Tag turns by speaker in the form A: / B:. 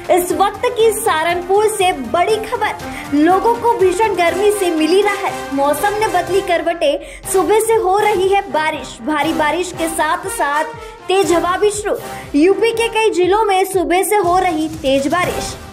A: इस वक्त की सहारनपुर से बड़ी खबर, लोगों को भीषण गर्मी से मिली राहत। मौसम ने बदली करवटें, सुबह से हो रही है बारिश। भारी बारिश के साथ साथ तेज हवा भी शुरू। यूपी के कई जिलों में सुबह से हो रही तेज बारिश।